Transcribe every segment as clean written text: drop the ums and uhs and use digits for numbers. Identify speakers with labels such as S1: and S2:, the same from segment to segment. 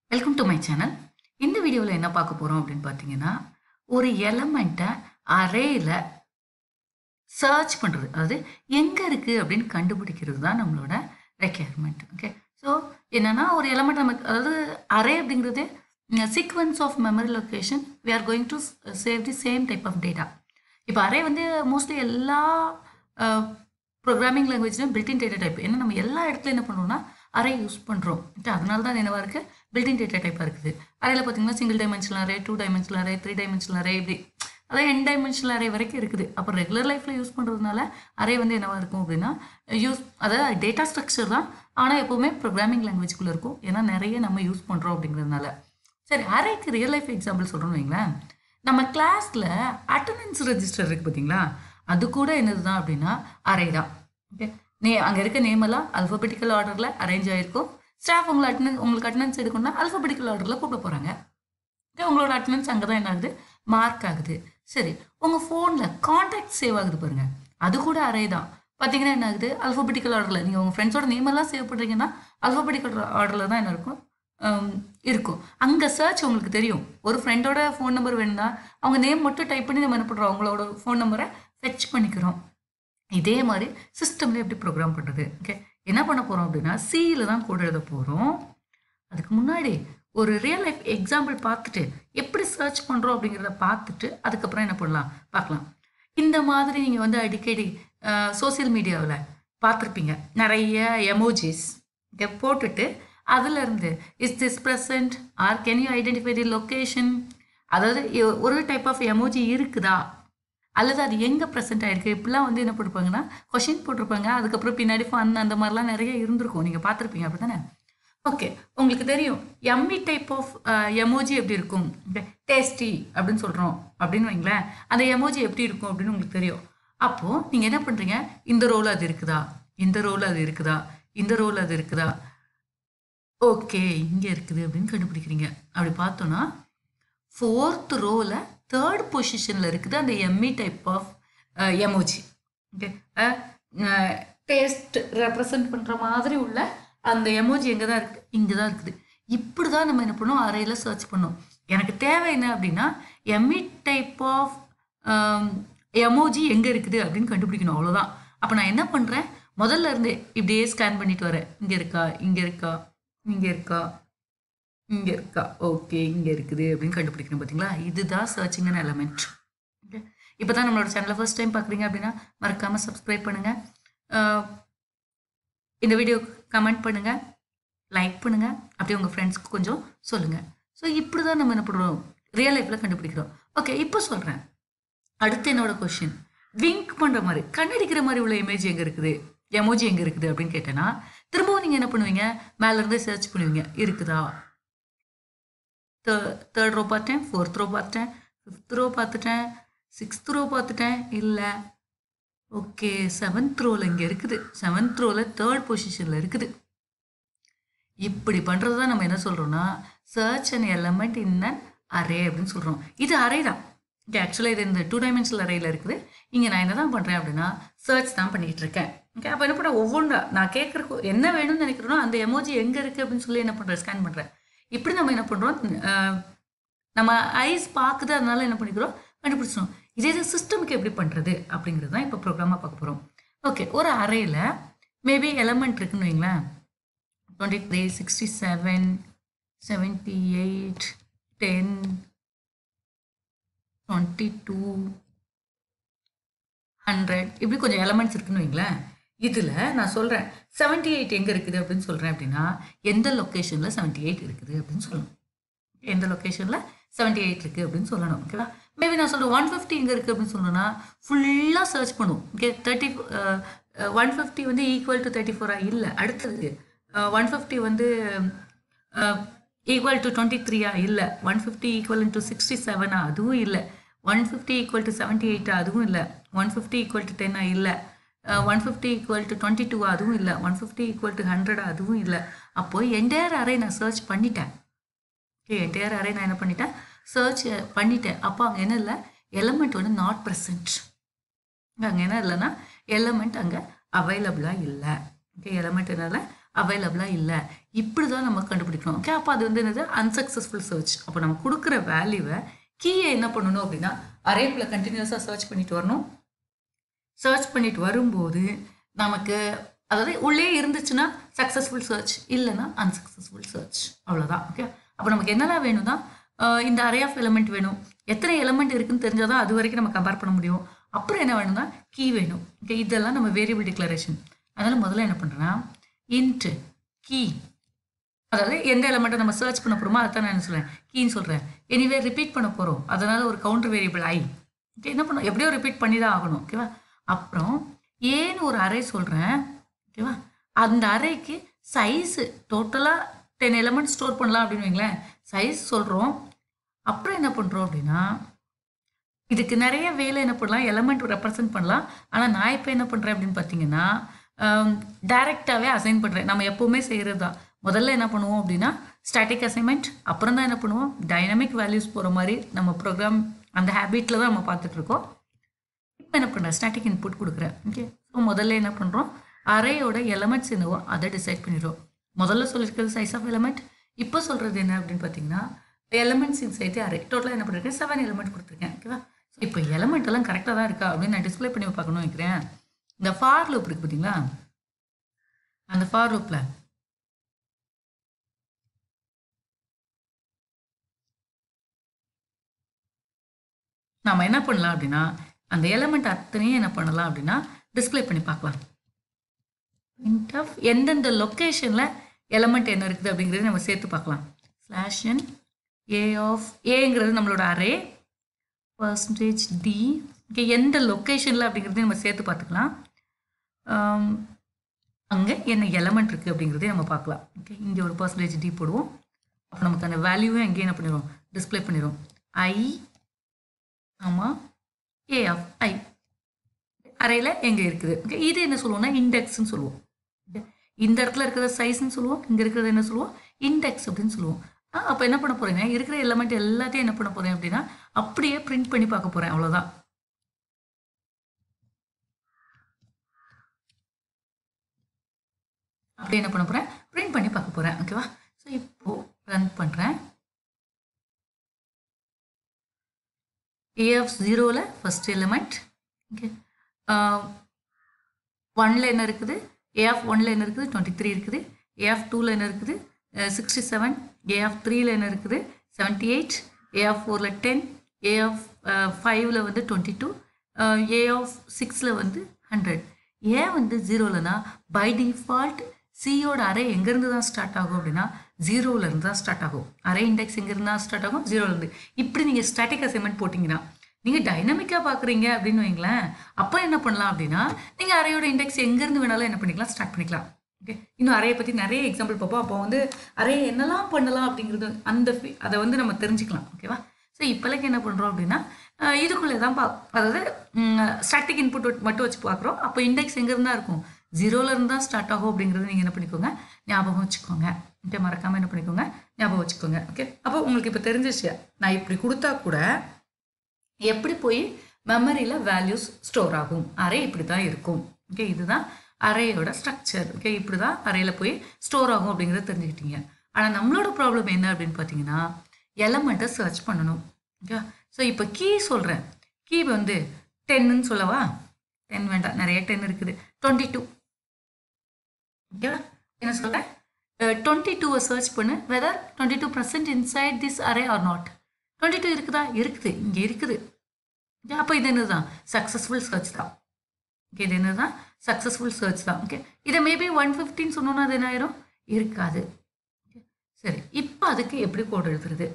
S1: Welcome to my channel. இந்த வீடியோவில் என்ன பார்க்க போகிறோம் அப்படின்னு பார்த்தீங்கன்னா, ஒரு எலமெண்ட்டை அரேயில் சர்ச் பண்ணுறது, அதாவது எங்கே இருக்குது அப்படின்னு கண்டுபிடிக்கிறது தான் நம்மளோட ரெக்யர்மெண்ட். ஓகே, ஸோ என்னென்னா ஒரு எலமெண்ட் நமக்கு, அதாவது அரே அப்படிங்கிறது sequence of memory location we are going to save the same type of data. இப்போ அரே வந்து மோஸ்ட்லி எல்லா ப்ரோக்ராமிங் லாங்குவேஜ்லையும் பில்டின் டேட்டா டைப். ஏன்னா நம்ம எல்லா இடத்துலையும் என்ன பண்ணுறோம்னா அரே யூஸ் பண்ணுறோம். அதனால தான் என்னவா இருக்குது, பில்டின் டேட்டா டைப்பாக இருக்குது. அரையில் பார்த்தீங்கன்னா single dimensional array, 2 dimensional array, 3 dimensional array, இப்படி அதாவது n டைமென்ஷனல் அரே வரைக்கும் இருக்குது. அப்போ ரெகுலர் லைஃப்பில் யூஸ் பண்ணுறதுனால அரே வந்து என்னவாக இருக்கும் அப்படின்னா அதாவது டேட்டா ஸ்ட்ரக்சர் தான், ஆனால் எப்போவுமே ப்ரோக்ராமிங் லாங்குவேஜ்குள்ளே இருக்கும். ஏன்னா நிறைய நம்ம யூஸ் பண்ணுறோம் அப்படிங்கிறதுனால. சரி, அரேக்கு ரியல் லைஃப் எக்ஸாம்பிள் சொல்கிறோன்னு வைங்களேன். நம்ம கிளாஸில் அட்டண்டன்ஸ் ரெஜிஸ்டர் இருக்குது பார்த்தீங்களா, அது கூட என்னது தான் அப்படின்னா அரே தான். ஓகே, அங்கே இருக்க நேமெல்லாம் அல்ஃபபெட்டிக்கல் ஆர்டரில் அரேஞ்ச் ஆகிருக்கும். ஸ்டாஃப் உங்களுக்கு அட்டண்டன்ஸ் எடுக்கணும்னா அல்ஃபபெட்டிக்கல் ஆர்டரில் கூப்பிட போகிறாங்க. உங்களோட அட்டண்டன்ஸ் அங்கே தான் என்ன ஆகுது, மார்க் ஆகுது. சரி, உங்கள் ஃபோனில் கான்டாக்ட் சேவ் ஆகுது பாருங்கள், அது கூட அரே தான். பார்த்தீங்கன்னா என்ன ஆகுது, அல்ஃபபெட்டிக்கல் ஆர்டரில் நீங்கள் உங்கள் ஃப்ரெண்ட்ஸோட நேமெல்லாம் சேவ் பண்ணுறீங்கன்னா அல்ஃபபெட்டிக்கல் ஆர்டரில் தான் என்ன இருக்கும். அங்கே சர்ச் உங்களுக்கு தெரியும். ஒரு ஃப்ரெண்டோட ஃபோன் நம்பர் வேணும்னா அவங்க நேம் மட்டும் டைப் பண்ணி நம்ம என்ன பண்ணுறோம், அவங்களோட ஃபோன் நம்பரை ஃபெச் பண்ணிக்கிறோம். இதே மாதிரி சிஸ்டமில் எப்படி ப்ரோக்ராம் பண்ணுறது. ஓகே, என்ன பண்ண போகிறோம் அப்படின்னா சியில் தான் கோட் எழுத போகிறோம். அதுக்கு முன்னாடி ஒரு ரியல் லைஃப் எக்ஸாம்பிள் பார்த்துட்டு எப்படி சர்ச் பண்ணுறோம் அப்படிங்கிறத பார்த்துட்டு அதுக்கப்புறம் என்ன பண்ணலாம் பார்க்கலாம். இந்த மாதிரி நீங்கள் வந்து அடிக்கடி சோசியல் மீடியாவில் பார்த்துருப்பீங்க, நிறைய எமோஜிஸ் போட்டுட்டு அதுலேருந்து is this present or can you identify the location, அதாவது ஒரு டைப் ஆஃப் எமோஜி இருக்குதா அல்லது அது எங்கே ப்ரெசென்ட் ஆகிருக்கு, இப்படிலாம் வந்து என்ன போட்டிருப்பாங்கன்னா கொஷின் போட்டிருப்பாங்க. அதுக்கப்புறம் பின்னாடி ஃபன் அந்த மாதிரிலாம் நிறைய இருந்திருக்கும், நீங்கள் பார்த்துருப்பீங்க அப்படி தானே. ஓகே, உங்களுக்கு தெரியும் எம்மி டைப் ஆஃப் எமோஜி எப்படி இருக்கும், டேஸ்டி அப்படின்னு சொல்கிறோம் அப்படின்னு வைங்களேன். அந்த எமோஜி எப்படி இருக்கும் அப்படின்னு உங்களுக்கு தெரியும். அப்போது நீங்கள் என்ன பண்ணுறீங்க, இந்த ரோல் அது இருக்குதா, இந்த ரோல் அது இருக்குதா, இந்த ரோல் அது இருக்குதா, ஓகே இங்கே இருக்குது அப்படின்னு கண்டுபிடிக்கிறீங்க. அப்படி பார்த்தோன்னா 4th ரோவில் 3rd பொசிஷனில் இருக்குது அந்த எம்மி type of emoji. Okay, taste represent பண்ணுற மாதிரி உள்ள அந்த எமோஜி எங்கே தான் இருக்குது, இங்கே தான் இருக்குது. இப்படி தான் நம்ம என்ன பண்ணோம், அரேயில் சர்ச் பண்ணோம். எனக்கு தேவை என்ன அப்படின்னா எம்மி டைப் ஆஃப் எமோஜி எங்கே இருக்குது அப்படின்னு கண்டுபிடிக்கணும், அவ்வளோதான். அப்போ நான் என்ன பண்ணுறேன், முதல்ல இருந்து இப்படியே ஸ்கேன் பண்ணிட்டு வரேன். இங்கே இருக்கா, இங்கே இருக்கா, இங்கே இருக்கா, இங்கே இருக்கா, ஓகே இங்கே இருக்குது அப்படின்னு கண்டுபிடிக்கணும். பார்த்தீங்களா, இதுதான் சர்ச்சிங் எலமெண்ட். ஓகே, இப்போ தான் நம்மளோட சேனலை ஃபர்ஸ்ட் டைம் பார்க்குறீங்க அப்படின்னா மறக்காமல் சப்ஸ்கிரைப் பண்ணுங்கள், இந்த வீடியோ கமெண்ட் பண்ணுங்கள், லைக் பண்ணுங்கள், அப்படியே உங்கள் ஃப்ரெண்ட்ஸ்க்கு கொஞ்சம் சொல்லுங்கள். ஸோ இப்படி தான் நம்ம என்ன பண்ணுறோம், ரியல் லைஃப்பில் கண்டுபிடிக்கிறோம். ஓகே, இப்போ சொல்கிறேன். அடுத்து என்னோட கொஷின், விங்க் பண்ணுற மாதிரி கண்ணடிக்கிற மாதிரி உள்ள இமேஜ் எங்கே இருக்குது, எமோஜி எங்கே இருக்குது அப்படின்னு கேட்டேன்னா திரும்பவும் நீங்கள் என்ன பண்ணுவீங்க, மேலேருந்தே சர்ச் பண்ணுவீங்க. இருக்குதா, 3rd ரோ பார்த்தேன், 4th ரோ பார்த்தேன், 5th ரோ பார்த்துட்டேன், 6th ரோ பார்த்துட்டேன், இல்லை. ஓகே, 7th ரோவில் இங்கே இருக்குது, 7th ரோவில் 3rd பொசிஷனில் இருக்குது. இப்படி பண்ணுறது தான் நம்ம என்ன சொல்கிறோம்னா search and element in an array அப்படின்னு சொல்கிறோம். இது அரே தான். ஓகே, ஆக்சுவலாக இது இந்த 2 டைமென்ஷனல் அரேயில் இருக்குது. இங்கே நான் என்ன தான் பண்ணுறேன் அப்படின்னா சர்ச் தான் பண்ணிகிட்டு இருக்கேன். ஓகே, அப்போ என்ன பண்ண, ஒவ்வொன்றா நான் கேட்குறக்கு என்ன வேணும்னு நினைக்கிறோன்னா அந்த எமோஜி எங்கே இருக்குது அப்படின்னு சொல்லி என்ன பண்ணுறேன், ஸ்கேன் பண்ணுறேன். இப்படி நம்ம என்ன பண்ணுறோம், நம்ம ஐஸ் பார்க்குது, அதனால என்ன பண்ணிக்கிறோம், கண்டுபிடிச்சிடும். இதே சிஸ்டமுக்கு எப்படி பண்ணுறது அப்படிங்கிறது தான் இப்போ ப்ரோக்ராமாக பார்க்க போகிறோம். ஓகே, ஒரு அரேயில் மேபி எலமெண்ட் இருக்குன்னு வைங்களேன், 23, 67, 78, 10, 22, 100 இப்படி கொஞ்சம் எலமெண்ட்ஸ் இருக்குன்னு வைங்களேன். இதில் நான் சொல்கிறேன் 78 எங்கே இருக்குது அப்படின்னு சொல்கிறேன் அப்படின்னா எந்த லொக்கேஷனில் 78 இருக்குது அப்படின்னு சொல்லணும். எந்த லொக்கேஷனில் 78 இருக்குது அப்படின்னு சொல்லணும். ஓகேவா, மேபி நான் சொல்கிறேன் 150 எங்கே இருக்குது அப்படின்னு சொல்லணும்னா ஃபுல்லாக சர்ச் பண்ணும். ஓகே, 150 வந்து ஈக்குவல் டு 34 இல்லை, அடுத்தது 150 வந்து ஈக்குவல் டு 23 இல்லை, 150 ஈக்குவல் டு 67 அதுவும் இல்லை, 150 ஈக்குவல் டு 78 அதுவும் இல்லை, 150 ஈக்குவல் டு 10 இல்லை, 150 ஈக்குவல் டு 22 அதுவும் இல்லை, 150 ஈக்குவல் டு 100 அதுவும் இல்லை. அப்போது என்டையர் அரே நான் சர்ச் பண்ணிட்டேன். ஓகே, என்டையர் அரே நான் என்ன பண்ணிட்டேன், சர்ச் பண்ணிட்டேன். அப்போ அங்கே என்ன இல்லை, எலமெண்ட் வந்து நாட் ப்ரெசன்ட். அங்கே என்ன இல்லைன்னா எலமெண்ட் அங்கே அவைலபிளாக இல்லை. ஓகே, எலமெண்ட் என்னால் அவைலபிளாக இல்லை. இப்படி தான் நம்ம கண்டுபிடிக்கணும். ஓகே, அப்போ அது வந்து என்னது அன்சக்ஸஸ்ஃபுல் சர்ச். அப்போ நம்ம கொடுக்குற வேல்யூவை கீயை என்ன பண்ணணும் அப்படின்னா அரேக்குள்ள கண்டினியூஸாக சர்ச் பண்ணிட்டு வரணும். சர்ச் பண்ணிட்டு வரும்போது நமக்கு அதாவது உள்ளே இருந்துச்சுன்னா சக்ஸஸ்ஃபுல் சர்ச், இல்லைன்னா அன்சக்ஸஸ்ஃபுல் சர்ச், அவ்வளோதான். ஓகே, அப்போ நமக்கு என்னெல்லாம் வேணும்னா இந்த அரே ஆஃப் எலமெண்ட் வேணும். எத்தனை எலமெண்ட் இருக்குன்னு தெரிஞ்சால் தான் அது வரைக்கும் நம்ம கம்பேர் பண்ண முடியும். அப்புறம் என்ன வேணும்னா கீ வேணும். ஓகே, இதெல்லாம் நம்ம வேரியபிள் டிக்ளரேஷன். அதனால் முதல்ல என்ன பண்ணுறேன்னா இன்ட் கீ, அதாவது எந்த எலமெண்ட்டை நம்ம சர்ச் பண்ண போகிறோமோ அதை தான் நான் என்ன சொல்கிறேன் கீன்னு சொல்கிறேன். எனிவே ரிப்பீட் பண்ண போகிறோம், அதனால் ஒரு கவுண்டர் வேரியபிள் ஐ. ஓகே, என்ன பண்ணோம் எப்படியோ ரிப்பீட் பண்ணி தான் ஆகணும். ஓகேவா, அப்புறம் ஏன்னு ஒரு அரே சொல்கிறேன். ஓகேவா, அந்த அரேக்கு சைஸு டோட்டலாக 10 எலமெண்ட் ஸ்டோர் பண்ணலாம் அப்படின்னு வைங்களேன். சைஸ் சொல்கிறோம். அப்புறம் என்ன பண்ணுறோம் அப்படின்னா இதுக்கு நிறைய வேலை என்ன பண்ணலாம், எலமெண்ட் ரெப்ரசன்ட் பண்ணலாம். ஆனால் நான் இப்போ என்ன பண்ணுறேன் அப்படின்னு பார்த்தீங்கன்னா டைரெக்டாகவே அசைன் பண்ணுறேன். நம்ம எப்போவுமே செய்கிறது தான். முதல்ல என்ன பண்ணுவோம் அப்படின்னா ஸ்டாட்டிக் அசைன்மெண்ட், அப்புறம் தான் என்ன பண்ணுவோம் டைனமிக் வேல்யூஸ் போகிற மாதிரி நம்ம ப்ரோக்ராம் அந்த ஹேபிட்டில் தான் நம்ம பார்த்துட்ருக்கோம். இப்போ என்ன பண்ணுறேன் ஸ்டாட்டிக் இன்புட் கொடுக்குறேன். ஓகே, ஸோ முதல்ல என்ன பண்ணுறோம் அரேயோட எலமெண்ட்ஸ் என்னவோ அதை டிசைட் பண்ணிடுறோம். முதல்ல சொல்லியிருக்கிறது சைஸ் ஆஃப் எலமெண்ட். இப்போ சொல்கிறது என்ன அப்படின்னு பார்த்தீங்கன்னா எலமெண்ட்ஸ் இன்சைட் அரே. டோட்டலாக என்ன பண்ணியிருக்கேன் 7 எலமெண்ட் கொடுத்துருக்கேன். ஓகேவா, இப்போ எலமெண்ட் எல்லாம் கரெக்டாக தான் இருக்கா அப்படின்னு நான் டிஸ்பிளே பண்ணி பார்க்கணும்னு வைக்கிறேன். இந்த ஃபார் லூப் இருக்குது பார்த்தீங்களா, அந்த ஃபார் லூப்பில் நாம் என்ன பண்ணலாம் அப்படின்னா அந்த எலமெண்ட் அத்தனையும் என்ன பண்ணலாம் அப்படின்னா டிஸ்பிளே பண்ணி பார்க்கலாம். எந்தெந்த லொக்கேஷனில் எலமெண்ட் என்ன இருக்குது அப்படிங்கிறது நம்ம சேர்த்து பார்க்கலாம். /n a of ஏங்கிறது நம்மளோட அரே %d. ஓகே, எந்த லொக்கேஷனில் அப்படிங்கிறதையும் நம்ம சேர்த்து பார்த்துக்கலாம். அங்கே என்ன எலமெண்ட் இருக்குது அப்படிங்கிறதையும் நம்ம பார்க்கலாம். ஓகே, இங்கே ஒரு %d போடுவோம். அப்போ நமக்கு அந்த வேல்யூவும் எங்கே என்ன பண்ணிடுவோம் டிஸ்பிளே பண்ணிடுவோம். I ஆமாம் a of i அரேயில் எங்கே இருக்குது. ஓகே, இது என்ன சொல்லுவோம்னா இண்டெக்ஸ்ன்னு சொல்லுவோம். இந்த இடத்துல இருக்கிறத சைஸ்ன்னு சொல்லுவோம், இங்கே இருக்கிறத என்ன சொல்லுவோம் இண்டெக்ஸ் அப்படின்னு சொல்லுவோம். அப்போ என்ன பண்ண போகிறேங்க இருக்கிற எலமெண்ட் எல்லாத்தையும் என்ன பண்ண போகிறேன் அப்படின்னா அப்படியே பிரிண்ட் பண்ணி பார்க்க போகிறேன், அவ்வளோதான். அப்படி என்ன பண்ண போகிறேன் பிரிண்ட் பண்ணி பார்க்க போகிறேன். ஓகேவா, ஸோ இப்போது ரன் பண்ணுறேன். AF0ல் ஃபர்ஸ்ட் எலிமெண்ட். ஓகே, 1ல் என்ன இருக்குது, AF1ல் என்ன இருக்குது 23 இருக்குது, AF2ல் என்ன இருக்குது 67, AF3ல் என்ன இருக்குது 78, AF4ல் 10, AF5ல் வந்து 22, AF6ல் வந்து 100. ஏன் வந்து 0லனா பை டிஃபால்ட் சியோட அரே எங்கேருந்து தான் ஸ்டார்ட் ஆகும் அப்படின்னா 0லேருந்து தான் ஸ்டார்ட் ஆகும். அரே இண்டெக்ஸ் எங்கேருந்து தான் ஸ்டார்ட் ஆகும் 0லேருந்து. இப்படி நீங்கள் ஸ்டாட்டிக் அசைன்மெண்ட் போட்டிங்கன்னா நீங்கள் டைனமிக்காக பார்க்குறீங்க அப்படின்னு வைங்களேன். அப்போ என்ன பண்ணலாம் அப்படின்னா நீங்கள் அரேயோட இண்டெக்ஸ் எங்கேருந்து வேணாலும் என்ன பண்ணிக்கலாம் ஸ்டார்ட் பண்ணிக்கலாம். ஓகே, இன்னும் அறையை பற்றி நிறைய எக்ஸாம்பிள் பார்ப்போம். அப்போ வந்து அறையை என்னெல்லாம் பண்ணலாம் அப்படிங்கிறது அதை வந்து நம்ம தெரிஞ்சுக்கலாம். ஓகேவா, ஸோ இப்போலைக்கு என்ன பண்ணுறோம் அப்படின்னா இதுக்குள்ளே தான் அதாவது ஸ்டாட்டிக் இன்புட் மட்டும் வச்சு பார்க்குறோம். அப்போ இண்டெக்ஸ் எங்கேருந்து தான் இருக்கும் 0லேருந்து தான் ஸ்டார்ட் ஆகும் அப்படிங்கிறது நீங்கள் என்ன பண்ணிக்கோங்க ஞாபகம் வச்சுக்கோங்க. ஓகே, மறக்காமல் என்ன பண்ணிக்கோங்க ஞாபகம் வச்சுக்கோங்க. ஓகே, அப்போ உங்களுக்கு இப்போ தெரிஞ்சிச்சு நான் இப்படி கொடுத்தா கூட எப்படி போய் மெமரியில் வேல்யூஸ் ஸ்டோர் ஆகும், அரே இப்படி தான் இருக்கும். ஓகே, இதுதான் அரேயோட ஸ்ட்ரக்சர். ஓகே, இப்படி தான் அரேயில் போய் ஸ்டோர் ஆகும் அப்படிங்கிறத தெரிஞ்சுக்கிட்டீங்க. ஆனால் நம்மளோட ப்ராப்ளம் என்ன அப்படின்னு பார்த்தீங்கன்னா எலமெண்ட்டை சர்ச் பண்ணணும். ஓகே, ஸோ இப்போ கீ சொல்கிறேன். கீ வந்து 10ன்னு சொல்லவா, 10 வேண்டாம், நிறைய 10 இருக்குது, 22. ஓகேவா, என்ன சொல்கிறேன் 22 சர்ச் பண்ணு whether 22% inside this array or not. 22 இருக்குதா, இருக்குது, இங்கே இருக்குது. அப்போ இது என்னது தான் சக்ஸஸ்ஃபுல் சர்ச் தான். ஓகே, இது என்னது தான் சக்ஸஸ்ஃபுல் சர்ச் தான். ஓகே, இதை மேபி 115 சொன்னோன்னா அது என்ன ஆயிரும் இருக்காது. சரி, இப்போ அதுக்கு எப்படி கோட் எழுதுறது?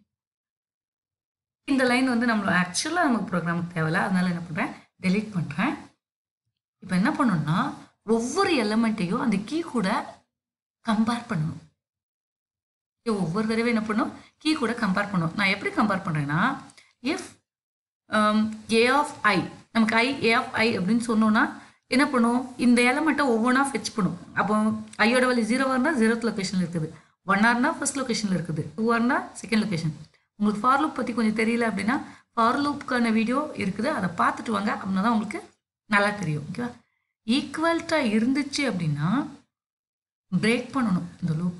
S1: இந்த லைன் வந்து நம்ம ஆக்சுவலாக நமக்கு ப்ரோக்ராமுக்கு தேவையில்ல, அதனால என்ன பண்ணுறேன் டெலீட் பண்ணுறேன். இப்போ என்ன பண்ணணும்னா ஒவ்வொரு எலமெண்ட்டையும் அந்த கீ கூட கம்பேர் பண்ணணும். ஒவ்வொரு தடவை என்ன பண்ணும் கீ கூட கம்பேர் பண்ணும். நான் எப்படி கம்பேர் பண்ணுறேன்னா இஃப் a of i நமக்கு a of i அப்படின்னு சொன்னோன்னா என்ன பண்ணும் இந்த எலமெண்ட்டை ஒவ்வொன்றா ஃபெச் பண்ணும். அப்போ ஐயோட வேல்யூ 0 இருந்தால் 0th லொக்கேஷனில் இருக்குது, 1 ஆர்னா ஃபர்ஸ்ட் லொக்கேஷனில் இருக்குது, 2 ஆர்னா செகண்ட் லொக்கேஷன். உங்களுக்கு ஃபார் லூப் பற்றி கொஞ்சம் தெரியல அப்படின்னா ஃபார் லூப்புக்கான வீடியோ இருக்குது, அதை பார்த்துட்டு வாங்க, அப்படின்னா தான் உங்களுக்கு நல்லா தெரியும். ஓகேவா, ஈக்குவல்ட்டாக இருந்துச்சு அப்படின்னா பிரேக் பண்ணணும் இந்த லூப்.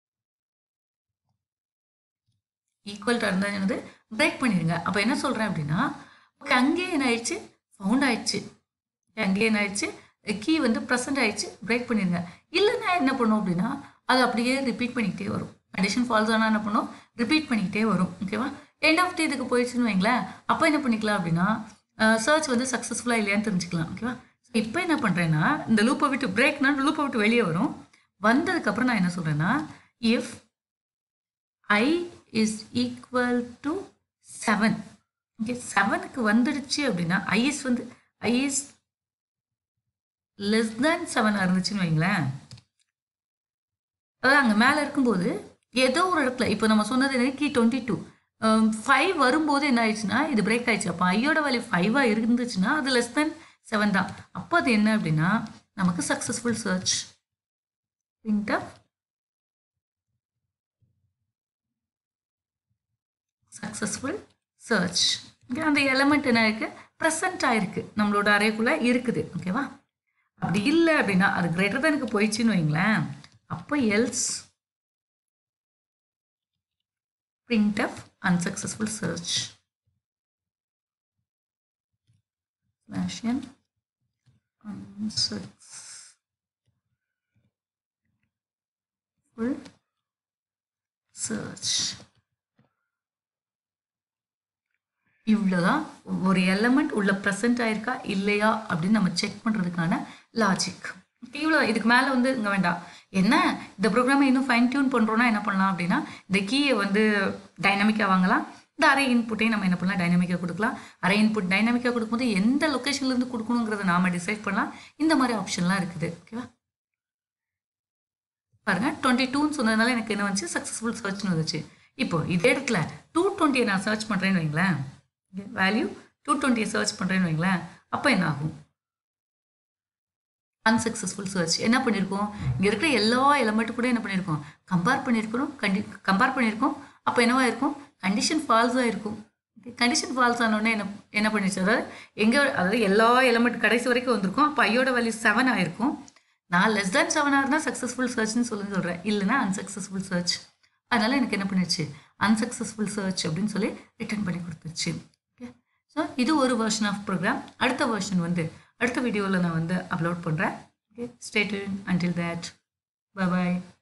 S1: ஈக்குவல் இருந்தால் என்னது பிரேக் பண்ணிடுங்க. அப்போ என்ன சொல்கிறேன் அப்படின்னா, ஓகே அங்கேயே என்ன ஆயிடுச்சு, ஃபவுண்ட் ஆயிடுச்சு. அங்கேயே என்ன ஆயிடுச்சு, கீ வந்து ப்ரெசென்ட் ஆயிடுச்சு, பிரேக் பண்ணிடுங்க. இல்லைன்னா என்ன பண்ணும் அப்படின்னா அது அப்படியே ரிப்பீட் பண்ணிக்கிட்டே வரும். கண்டிஷன் ஃபால்ஸ் ஆனால் என்ன பண்ணும், ரிப்பீட் பண்ணிக்கிட்டே வரும். ஓகேவா, எண்ட் ஆஃப் தி இதுக்கு போயிடுச்சுன்னு வைங்களேன், அப்போ என்ன பண்ணிக்கலாம் அப்படின்னா சர்ச் வந்து சக்ஸஸ்ஃபுல்லாக இல்லையான்னு தெரிஞ்சுக்கலாம். ஓகேவா, ஸோ இப்போ என்ன பண்ணுறேன்னா இந்த லூப்பை விட்டு பிரேக்னா லூப்பை விட்டு வெளியே வரும். வந்ததுக்கப்புறம் நான் என்ன சொல்கிறேன்னா, if I is equal to 7. Okay 7க்கு வந்துடுச்சு அப்படின்னா I is less than 7 இருந்துச்சுன்னு வைங்களேன், அதாவது அங்கே மேலே இருக்கும்போது ஏதோ ஒரு இடத்துல இப்போ நம்ம சொன்னது என்ன, கீ 22 5 வரும்போது என்ன ஆயிடுச்சுன்னா இது பிரேக் ஆயிடுச்சு. அப்போ ஐயோட வேல்யூ 5 இருந்துச்சுன்னா அது லெஸ் தென் 7 தான். அப்போ அது என்ன அப்படின்னா நமக்கு successful search. Successful search. Okay, அந்த எலமெண்ட் என்ன இருக்கு, ப்ரெசென்ட் ஆயிருக்கு, நம்மளோட அரேக்குள்ள இருக்குது. ஓகேவா, அப்படி இல்லை அப்படின்னா அது கிரேட்டர் தேனுக்கு போயிடுச்சுன்னு வைங்களேன், அப்போ else printf unsuccessful search /n unsuccessful search. இவ்வளோதான் ஒரு எலமெண்ட் உள்ள ப்ரெசென்ட் ஆயிருக்கா இல்லையா அப்படின்னு நம்ம செக் பண்ணுறதுக்கான லாஜிக். இவ்வளோ, இதுக்கு மேலே வந்து இங்கே வேண்டாம். என்ன இந்த ப்ரோக்ராமை இன்னும் ஃபைன் டியூன் பண்ணுறோன்னா என்ன பண்ணலாம் அப்படின்னா இந்த கீயை வந்து டைனமிக்காக வாங்கலாம். இந்த அரே இன்புட்டையும் நம்ம என்ன பண்ணலாம், டைனமிக்காக கொடுக்கலாம். அரே இன்புட் டைனமிக்காக கொடுக்கும்போது எந்த லொக்கேஷன்லேருந்து கொடுக்கணுங்கிறத நாம் டிசைட் பண்ணலாம். இந்த மாதிரி ஆப்ஷன்லாம் இருக்குது. ஓகேவா, பாருங்கள் 22ன்னு சொன்னதுனால எனக்கு என்ன வந்துச்சு, சக்ஸஸ்ஃபுல் சர்ச்னு வந்துச்சு. இப்போ இதே இடத்துல 220 நான் சர்ச் பண்ணுறேன்னு வைங்களேன், வேல்யூ 220 சர்ச் பண்ணுறேன்னு வைங்களேன், அப்போ என்ன ஆகும், அன்சக்ஸஸ்ஃபுல் சர்ச். என்ன பண்ணியிருக்கோம், இங்கே இருக்கிற எல்லா எலமெண்ட்டு கூட என்ன பண்ணியிருக்கோம், கம்பேர் பண்ணியிருக்கோம். அப்போ என்னவா இருக்கும், கண்டிஷன் ஃபால்ஸாக இருக்கும். கண்டிஷன் ஃபால்ஸ் ஆனோடனே என்ன பண்ணிடுச்சு, அதாவது எல்லா எலமெண்ட் கடைசி வரைக்கும் வந்திருக்கும். அப்போ ஐயோட வேல்யூ 7 ஆயிருக்கும். நான் லெஸ் தேன் 7 இருந்தால் சக்ஸஸ்ஃபுல் சர்ச்னு சொல்கிறேன், இல்லைன்னா அன்சக்ஸஸ்ஃபுல் சர்ச். அதனால் எனக்கு என்ன பண்ணிடுச்சு, அன்சக்ஸஸ்ஃபுல் சர்ச் அப்படின்னு சொல்லி ரிட்டர்ன் பண்ணி கொடுத்துருச்சு. ஓகே, ஸோ இது ஒரு வெர்ஷன் ஆஃப் ப்ரோக்ராம். அடுத்த வெர்ஷன் வந்து அடுத்த வீடியோவில் நான் வந்து அப்லோட் பண்ணுறேன். Okay, stay tuned. Until that, bye bye.